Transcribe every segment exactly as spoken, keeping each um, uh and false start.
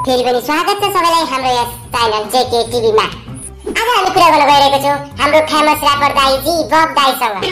फेरि पनि स्वागत छ सबैलाई हाम्रो यस च्यानल जेके टिभीमा। आज हामी कुरा गर्न गइरहेको छौं हाम्रो फेमस र्यापर दाइ जी बब दाइसँग।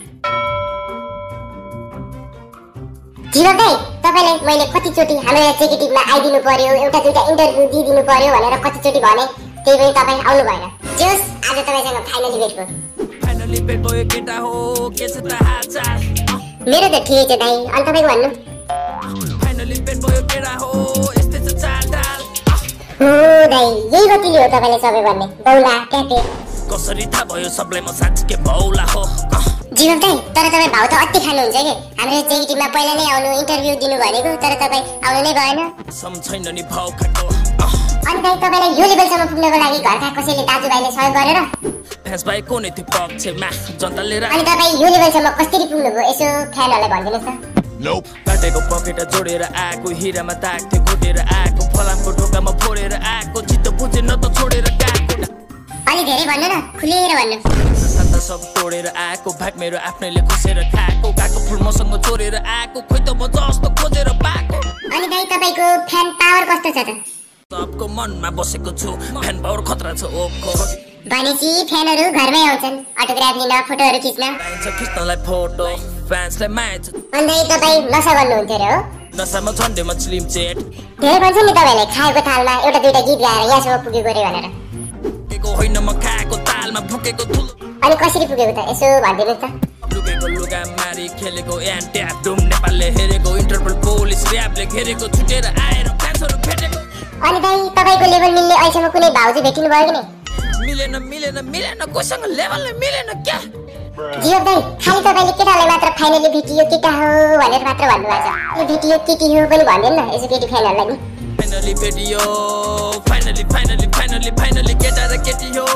जीवन दाइ, तपाईलाई मैले कति चोटी हाम्रो यस जेके टिभीमा आइदिनु पर्यो, एउटा दुईटा इन्टरभ्यु दिदिनु पर्यो भनेर कति चोटी भने, त्यही पनि तपाई आउनु भएन। जोस आज तपाईसँग फाइनली भेट भयो। फाइनली भेट भयो केटा हो, के छ त हालचाल? मेरो त ठिकै छ दाइ, अनि तपाईको भन्नु? फाइनली भेट भयो केटा हो, यस्तै छ चालढाल। हो दाइ, यही गतिले हो तपाईले सबै भन्ने, बौला ट्याटे। कसरी थाहा भयो सबलाई म साँच्चै बौला हो? जीवन दाइ, तर तपाई भाउ त अति खानुहुन्छ के? हाम्रो जेके टिभीमा पहिला नै आउनु इन्टरभ्यु दिनु भनेको, तर तपाई आउनु नै भएन। सम्झैन नि भाउ खाको। अनि दाइ तपाईलाई यो लेभलसम्म पुग्नको लागि घरका कसैले दाजुभाइले सहयोग गरेर? फ्यान्स भाइ कोनी थियो पक्षमा जनताले। अनि तपाई यो लेभलसम्म कसरी पुग्नुभयो यसो फ्यानहरुलाई भनिदिनुस् त। नोप काटेको पकेट जोडेर आएको, हिरामा दाग थियो घोटेर आएको, फलामको ढोकामा फोडेर आएको, चित्त बुझे न त छोडेर गएको। अलि धेरै भन्नु न, खुलेर भन्नु। सन्ता सब तोडेर आएको, भाग मेरो आफ्नैले खुसेर खाएको, गाको फुल मसँग चोरेर आएको, खोइ त म जस्तो खोजेर पाएको। अनि दाइ तपाईको फ्यान पावर कस्तो छ त? सबको मनमा बसेको छु, फ्यान पावर खतरा छ ओको। भनेपछि फ्यानहरु घरमै आउँछन् अटोग्राफ लिन, फोटोहरु खिच्न। चाहिन्छ खिच्नलाई फोटो, फ्यान्सलाई म्याच। अनि दाइ तपाई नसा गर्नुहुन्थ्यो रे हो? नसामा झन्डे म स्लिम चेट। धेरै भन्छ नि तपाईले खाएको थालमा एउटा दुईटा गीत गाएर यहाँसम्म पुगेको रे भनेर। पुगेको होइन म खाएको तालमा भुकेको धुलो। अनि कसरी पुगेको त यसो भनिदिनुस् त। लुकेको लुगा मारी खेलेको एन्टी डुम, नेपालले हेरेको, इन्टरपोल पुलिस र्याबले घेरेको, छुटेर आएर फ्यान्सहरु भेटेको। अनि दाइ तपाईको लेभल मिल्ने अहिलेसम्म कुनै भाउजू भेटिनु भयो कि नै? मिलेन मिलेन मिलेन, कोसँग लेभलले मिलेन क्या? जीवन दाइ, खाली तपाईले केटालाई मात्र फाइनली भेटियो केटा हो भनेर मात्र भन्नुभएको छ। यो भेटियो केटी हो पनि भन्दैन न यसो केटी फ्यानहरुलाई नि। फाइनली भेटियो, फाइनली फाइनली फाइनली फाइनली केटा र केटी हो।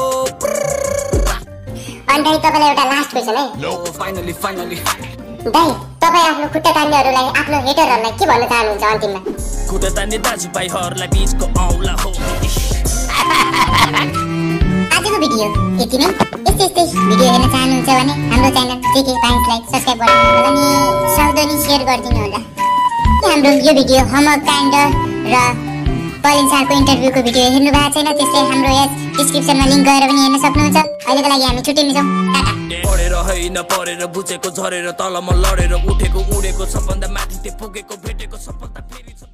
अनि दाइ तपाईलाई एउटा लास्ट क्वेशन है। नो फाइनली फाइनली दाइ तपाई आफ्नो खुट्टा तान्नेहरुलाई, आफ्नो हेटरहरुलाई के भन्न चाहनुहुन्छ अन्तिममा? खुट्टा तान्ने दाजुभाइहरुलाई बीचको औला हो। आजको भिडियो यति नै। यस्तै यस्तै भिडियो हेर्न चाहनुहुन्छ भने हाम्रो च्यानल जेके पाइन्सलाई सब्स्क्राइब गर्नु होला नि साउदनी शेयर गरिदिनु होला। हाम्रो यो भिडियो होमवर्क काण्ड र पलिन सरको इन्टरभ्युको भिडियो हेर्नु भएको छैन, त्यसले हाम्रो यस डिस्क्रिप्सनमा लिंक गएर पनि हेर्न सक्नुहुन्छ। अहिलेको लागि हामी छुट्टिन्छौँ, टाटा। पढेर होइन पढेर बुझेको झरेर तल म लडेर उठेको उडेको, सबभन्दा माथि त्यो पुगेको भेटेको सफलता फेरि छ।